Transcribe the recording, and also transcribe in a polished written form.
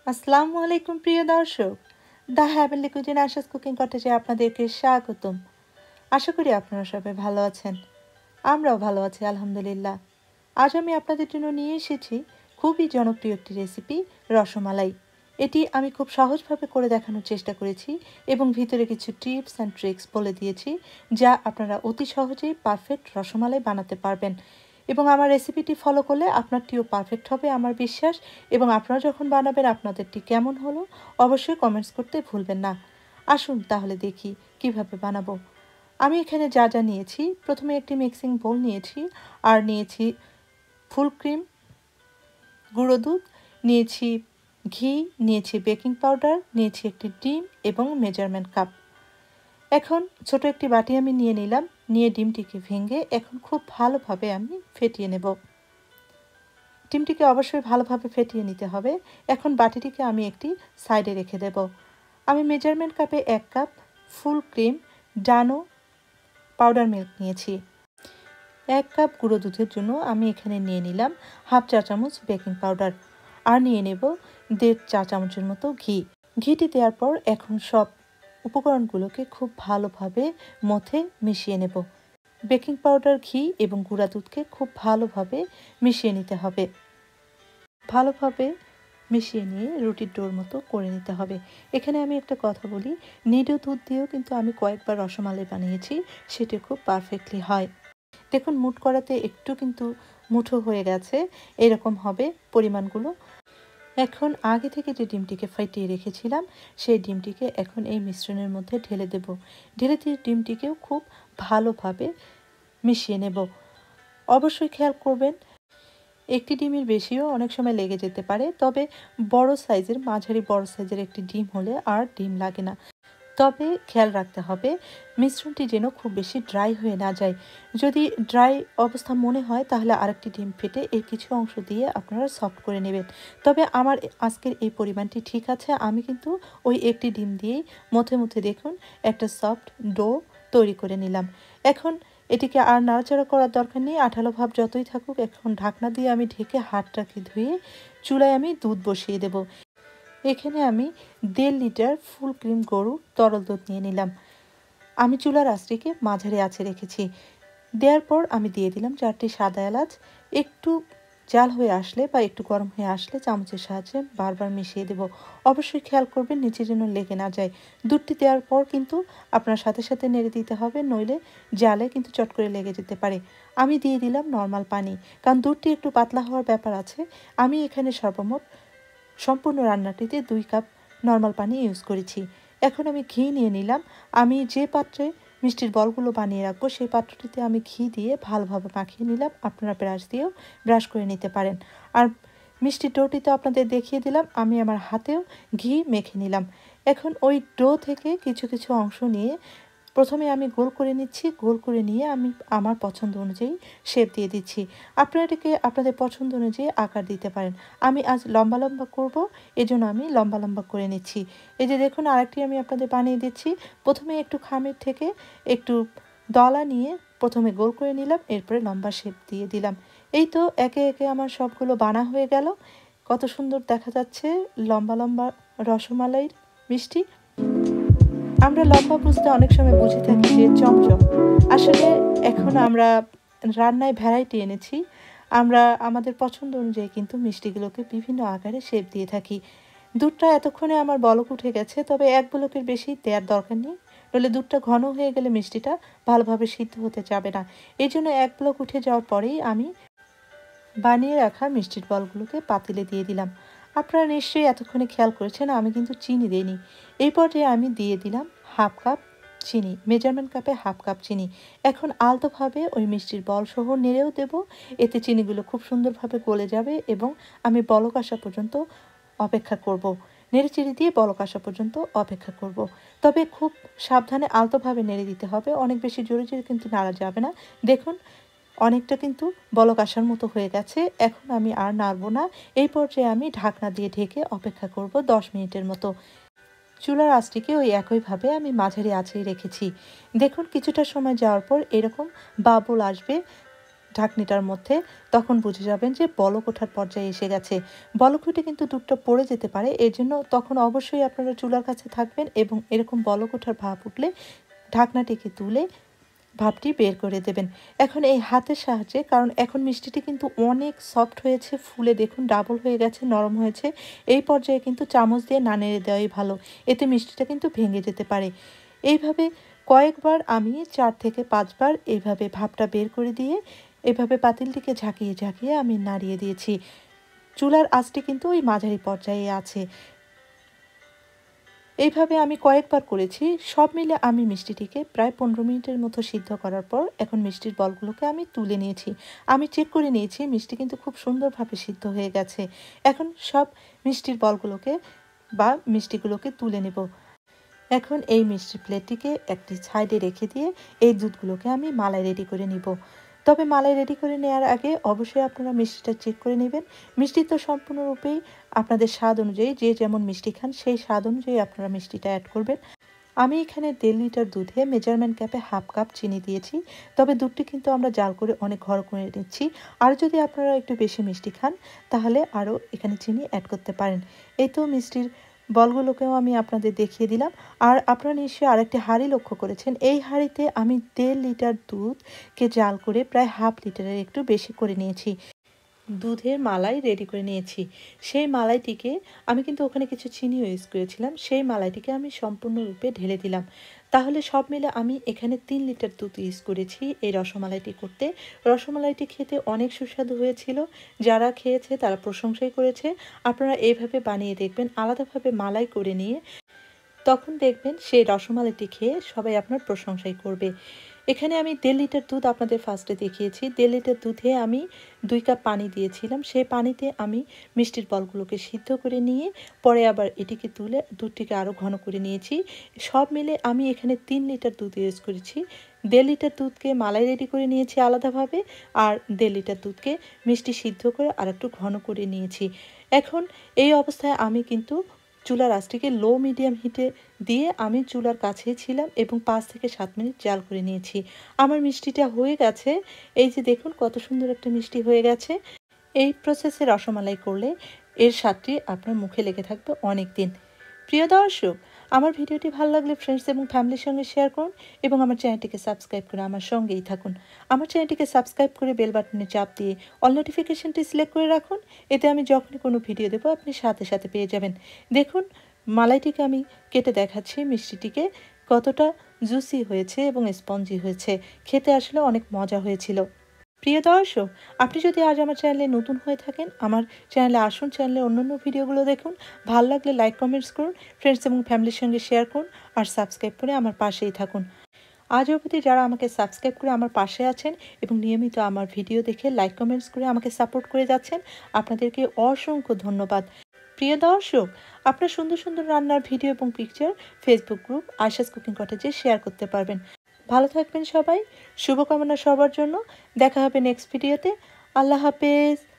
আসসালামু আলাইকুম প্রিয় দর্শক, the heavenly cuisine Asha's cooking কটেজে আপনাদেরকে স্বাগতম। আশা করি আপনারা সবাই ভালো আছেন। আমরাও ভালো আছি আলহামদুলিল্লাহ। আজ আমি আপনাদের জন্য নিয়ে এসেছি খুবই জনপ্রিয় একটি রেসিপি, রসমালাই। এটি আমি খুব সহজভাবে করে দেখানোর চেষ্টা করেছি এবং ভিতরে কিছু টিপস অ্যান্ড ট্রিক্স বলে দিয়েছি, যা আপনারা অতি সহজেই পারফেক্ট রসমালাই বানাতে পারবেন। এবং আমার রেসিপিটি ফলো করলে আপনারটিও পারফেক্ট হবে আমার বিশ্বাস। এবং আপনারা যখন বানাবেন আপনাদেরটি কেমন হলো অবশ্যই কমেন্টস করতে ভুলবেন না। আসুন তাহলে দেখি কিভাবে বানাবো। আমি এখানে যা যা নিয়েছি, প্রথমে একটি মিক্সিং বোল নিয়েছি, আর নিয়েছি ফুল ক্রিম, গুঁড়ো দুধ, নিয়েছি ঘি, নিয়েছি বেকিং পাউডার, নিয়েছি একটি ডিম এবং মেজারমেন্ট কাপ। এখন ছোট একটি বাটি আমি নিয়ে নিলাম, নিয়ে ডিমটিকে ভেঙে এখন খুব ভালোভাবে আমি ফেটিয়ে নেব। ডিমটিকে অবশ্যই ভালোভাবে ফেটিয়ে নিতে হবে। এখন বাটিটিকে আমি একটি সাইডে রেখে দেব। আমি মেজারমেন্ট কাপে 1 cup full cream Dano powder milk নিয়েছি। 1 কাপ গুঁড়ো দুধের জন্য আমি এখানে নিয়ে নিলাম হাফ চা চামচ বেকিং পাউডার, আর নিয়ে নেব 1.5 চা চামচের মতো ঘি। ঘিটি দেওয়ার পর এখন সব উপকরণগুলোকে খুব ভালোভাবে মথে মিশিয়ে নেব। বেকিং পাউডার, ঘি এবং গুঁড়া দুধকে খুব ভালোভাবে মিশিয়ে নিতে হবে। ভালোভাবে মিশিয়ে নিয়ে রুটির ডোর মতো করে নিতে হবে। এখানে আমি একটা কথা বলি, নিডো দুধ দিয়েও কিন্তু আমি কয়েকবার রসমালাই বানিয়েছি, সেটা খুব পারফেক্টলি হয়। দেখুন মুঠ করাতে একটু কিন্তু মুঠো হয়ে গেছে, এরকম হবে পরিমাণগুলো। এখন আগে থেকে যে ডিমটিকে ফাটিয়ে রেখেছিলাম সেই ডিমটিকে এখন এই মিশ্রণের মধ্যে ঢেলে দেব। ঢেলে দিয়ে ডিমটিকেও খুব ভালোভাবে মিশিয়ে নেব। অবশ্যই খেয়াল করবেন, একটি ডিমের বেশিও অনেক সময় লেগে যেতে পারে, তবে মাঝারি বড় সাইজের একটি ডিম হলে আর ডিম লাগে না। তবে খেয়াল রাখতে হবে মিশ্রণটি যেন খুব বেশি ড্রাই হয়ে না যায়। যদি ড্রাই অবস্থা মনে হয় তাহলে আরেকটি ডিম ফেটে এর কিছু অংশ দিয়ে আপনারা সফট করে নেবেন। তবে আমার আজকের এই পরিমাণটি ঠিক আছে। আমি কিন্তু ওই একটি ডিম দিয়েই মধ্যে দেখুন একটা সফট ডো তৈরি করে নিলাম। এখন এটিকে আর নাড়াচাড়া করার দরকার নেই, আঠালো ভাব যতই থাকুক। এখন ঢাকনা দিয়ে আমি ঢেকে হাতটাকে ধুয়ে চুলায় আমি দুধ বসিয়ে দেব। এখানে আমি 1.5 লিটার ফুল ক্রিম গরুর তরল দুধ নিয়ে নিলাম। আমি চুলার আঁচটিকে মাঝারি আঁচে রেখেছি। দেওয়ার পর আমি দিয়ে দিলাম 4টি সাদা এলাচ। একটু জাল হয়ে আসলে বা একটু গরম হয়ে আসলে চামচের সাহায্যে বারবার মিশিয়ে দেব। অবশ্যই খেয়াল করবেন নিচে যেন লেগে না যায়। দুধটি দেওয়ার পর কিন্তু আপনার সাথে নেড়ে দিতে হবে, নইলে জালে কিন্তু চট করে লেগে যেতে পারে। আমি দিয়ে দিলাম নর্মাল পানি, কারণ দুধটি একটু পাতলা হওয়ার ব্যাপার আছে। আমি এখানে সর্বমোট সম্পূর্ণ রান্নাটিতে 2 কাপ নর্মাল পানি ইউজ করেছি। এখন আমি ঘি নিয়ে নিলাম। আমি যে পাত্রে মিষ্টির বলগুলো বানিয়ে রাখবো সেই পাত্রটিতে আমি ঘি দিয়ে ভালোভাবে মাখিয়ে নিলাম। আপনারা ব্রাশ দিয়েও ব্রাশ করে নিতে পারেন। আর মিষ্টির ডোটিতে আপনাদের দেখিয়ে দিলাম, আমি আমার হাতেও ঘি মেখে নিলাম। এখন ওই ডো থেকে কিছু অংশ নিয়ে প্রথমে আমি গোল করে নিচ্ছি। গোল করে নিয়ে আমি আমার পছন্দ অনুযায়ী শেপ দিয়ে দিচ্ছি। আপনারা এটাকে আপনাদের পছন্দ অনুযায়ী আকার দিতে পারেন। আমি আজ লম্বা করব, এজন্য আমি লম্বা করে নিচ্ছি। এই যে দেখুন আরেকটি আমি আপনাদের বানিয়ে দিচ্ছি। প্রথমে একটু খামির থেকে একটু দলা নিয়ে প্রথমে গোল করে নিলাম, এরপরে লম্বা শেপ দিয়ে দিলাম। এই তো একে আমার সবগুলো বানা হয়ে গেল। কত সুন্দর দেখা যাচ্ছে লম্বা রসমালাইর মিষ্টি। আমরা লম্বা বুঝতে অনেক সময় বুঝে থাকি যে চমচম। আসলে এখন আমরা রান্নায় ভ্যারাইটি এনেছি। আমরা আমাদের পছন্দ অনুযায়ী কিন্তু মিষ্টিগুলোকে বিভিন্ন আকারে শেপ দিয়ে থাকি। দুধটা এতক্ষণে আমার বলক উঠে গেছে, তবে 1 বলকের বেশি দেওয়ার দরকার নেই, নইলে দুধটা ঘন হয়ে গেলে মিষ্টিটা ভালোভাবে সিদ্ধ হতে যাবে না। এই জন্য 1 বলক উঠে যাওয়ার পরেই আমি বানিয়ে রাখা মিষ্টির বলগুলোকে পাতিলে দিয়ে দিলাম। আপনারা নিশ্চয়ই এতক্ষণে খেয়াল করেছেন আমি কিন্তু চিনি দিইনি। এই পর্যায়ে আমি দিয়ে দিলাম হাফ কাপ চিনি, মেজারমেন্ট কাপে হাফ কাপ চিনি। এখন আলতোভাবে ওই মিষ্টির বল সহ নেড়েও দেব, এতে চিনিগুলো খুব সুন্দরভাবে গলে যাবে এবং আমি বলক আসা পর্যন্ত অপেক্ষা করব। নেড়েচেড়ে দিয়ে বলক আসা পর্যন্ত অপেক্ষা করব। তবে খুব সাবধানে আলতোভাবে নেড়ে দিতে হবে, অনেক বেশি জোরে কিন্তু নাড়া যাবে না। দেখুন অনেকটা কিন্তু বলক আসার মতো হয়ে গেছে। এখন আমি আর নাড়বো না। এই পর্যায়ে আমি ঢাকনা দিয়ে ঢেকে অপেক্ষা করব 10 মিনিটের মতো। চুলার আঁচটিকে ওই একইভাবে আমি মাঝারি আঁচেই রেখেছি। দেখুন কিছুটা সময় যাওয়ার পর এরকম বাবল আসবে। ঢাকনিটার মধ্যে, তখন বুঝে যাবেন যে বলক ওঠার পর্যায়ে এসে গেছে। বলক উঠে কিন্তু দুধটা পড়ে যেতে পারে, এর জন্য তখন অবশ্যই আপনারা চুলার কাছে থাকবেন এবং এরকম বলক ওঠার ভাব উঠলে ঢাকনাটিকে তুলে ভাপটি বের করে দেবেন। এখন এই হাতের সাহায্যে, কারণ এখন মিষ্টিটি কিন্তু অনেক সফট হয়েছে, ফুলে দেখুন ডাবল হয়ে গেছে, নরম হয়েছে, এই পর্যায়ে কিন্তু চামচ দিয়ে না নেড়ে দেওয়াই ভালো, এতে মিষ্টিটা কিন্তু ভেঙে যেতে পারে। এইভাবে কয়েকবার আমি 4 থেকে 5 বার এইভাবে ভাপটা বের করে দিয়ে এভাবে পাতিলটিকে ঝাঁকিয়ে ঝাঁকিয়ে আমি নাড়িয়ে দিয়েছি। চুলার আঁচটি কিন্তু ওই মাঝারি পর্যায়ে আছে। এইভাবে আমি কয়েকবার করেছি। সব মিলে আমি মিষ্টিটিকে প্রায় 15 মিনিটের মতো সিদ্ধ করার পর এখন মিষ্টির বলগুলোকে আমি তুলে নিয়েছি। আমি চেক করে নিয়েছি মিষ্টি কিন্তু খুব সুন্দরভাবে সিদ্ধ হয়ে গেছে। এখন সব মিষ্টির বলগুলোকে বা মিষ্টিগুলোকে তুলে নেব। এখন এই মিষ্টির প্লেটটিকে একটি সাইডে রেখে দিয়ে এই দুধগুলোকে আমি মালাই রেডি করে নিব। তবে মালাই রেডি করে নেওয়ার আগে অবশ্যই আপনারা মিষ্টিটা চেক করে নেবেন। মিষ্টি তো সম্পূর্ণরূপেই আপনাদের স্বাদ অনুযায়ী, যে যেমন মিষ্টি খান সেই স্বাদ অনুযায়ী আপনারা মিষ্টিটা অ্যাড করবেন। আমি এখানে 1.5 লিটার দুধে মেজারমেন্ট কাপে হাফ কাপ চিনি দিয়েছি। তবে দুধটি কিন্তু আমরা জাল করে অনেক ঘন করে নিচ্ছি। আর যদি আপনারা একটু বেশি মিষ্টি খান তাহলে আরও এখানে চিনি অ্যাড করতে পারেন। এই তো মিষ্টির বলগুলোকেও আমি আপনাদের দেখিয়ে দিলাম। আর আপনারা নিশ্চয়ই আরেকটি হাঁড়ি লক্ষ্য করেছেন। এই হাঁড়িতে আমি 1.5 লিটার দুধকে জাল করে প্রায় হাফ লিটারের একটু বেশি করে নিয়েছি। দুধের মালাই রেডি করে নিয়েছি। সেই মালাইটিকে আমি কিন্তু ওখানে কিছু চিনিও ইউজ করেছিলাম, সেই মালাইটিকে আমি সম্পূর্ণরূপে ঢেলে দিলাম। তাহলে সব মিলে আমি এখানে 3 লিটার দুধ ইউজ করেছি এই রসমালাইটি করতে। রসমালাইটি খেতে অনেক সুস্বাদু হয়েছিল, যারা খেয়েছে তারা প্রশংসাই করেছে। আপনারা এইভাবে বানিয়ে দেখবেন, আলাদাভাবে মালাই করে নিয়ে, তখন দেখবেন সেই রসমালাইটি খেয়ে সবাই আপনার প্রশংসাই করবে। এখানে আমি 1.5 লিটার দুধ আপনাদের ফার্স্টে দেখিয়েছি। 1.5 লিটার দুধে আমি 2 কাপ পানি দিয়েছিলাম। সেই পানিতে আমি মিষ্টির বলগুলোকে সিদ্ধ করে নিয়ে পরে আবার এটিকে তুলে দুধটিকে আরও ঘন করে নিয়েছি। সব মিলে আমি এখানে 3 লিটার দুধ ইউজ করেছি। 1.5 লিটার দুধকে মালাই রেডি করে নিয়েছি আলাদাভাবে, আর 1.5 লিটার দুধকে মিষ্টি সিদ্ধ করে আর একটু ঘন করে নিয়েছি। এখন এই অবস্থায় আমি কিন্তু চুলার আঁচটিকে লো মিডিয়াম হিটে দিয়ে আমি চুলার কাছেই ছিলাম এবং 5 থেকে 7 মিনিট জাল করে নিয়েছি। আমার মিষ্টিটা হয়ে গেছে। এই যে দেখুন কত সুন্দর একটা মিষ্টি হয়ে গেছে। এই প্রসেসে রসমালাই করলে এর স্বাদটি আপনার মুখে লেগে থাকবে অনেক দিন। প্রিয় দর্শক, আমার ভিডিওটি ভালো লাগলে ফ্রেন্ডস এবং ফ্যামিলির সঙ্গে শেয়ার করুন এবং আমার চ্যানেলটিকে সাবস্ক্রাইব করে আমার সঙ্গেই থাকুন। আমার চ্যানেলটিকে সাবস্ক্রাইব করে বেল বাটনে চাপ দিয়ে অল নোটিফিকেশনটি সিলেক্ট করে রাখুন। এতে আমি যখনই কোনো ভিডিও দেবো আপনি সাথে সাথে পেয়ে যাবেন। দেখুন মালাইটিকে আমি কেটে দেখাচ্ছি, মিষ্টিটিকে কতটা জুসি হয়েছে এবং স্পঞ্জি হয়েছে। খেতে আসলে অনেক মজা হয়েছিল। প্রিয় দর্শক, আপনি যদি আজ আমার চ্যানেলে নতুন হয়ে থাকেন, আমার চ্যানেলে আসুন, চ্যানেলে অন্যান্য ভিডিওগুলো দেখুন। ভালো লাগলে লাইক কমেন্টস করুন, ফ্রেন্ডস এবং ফ্যামিলির সঙ্গে শেয়ার করুন আর সাবস্ক্রাইব করে আমার পাশেই থাকুন। আজ অবধি যারা আমাকে সাবস্ক্রাইব করে আমার পাশে আছেন এবং নিয়মিত আমার ভিডিও দেখে লাইক কমেন্টস করে আমাকে সাপোর্ট করে যাচ্ছেন, আপনাদেরকে অসংখ্য ধন্যবাদ। প্রিয় দর্শক, আপনার সুন্দর সুন্দর রান্নার ভিডিও এবং picture Facebook group Ayesha's cooking কটেজে শেয়ার করতে পারবেন। ভালো থাকবেন সবাই, শুভকামনা সবার জন্য। দেখা হবে নেক্সট ভিডিওতে। আল্লাহ হাফেজ।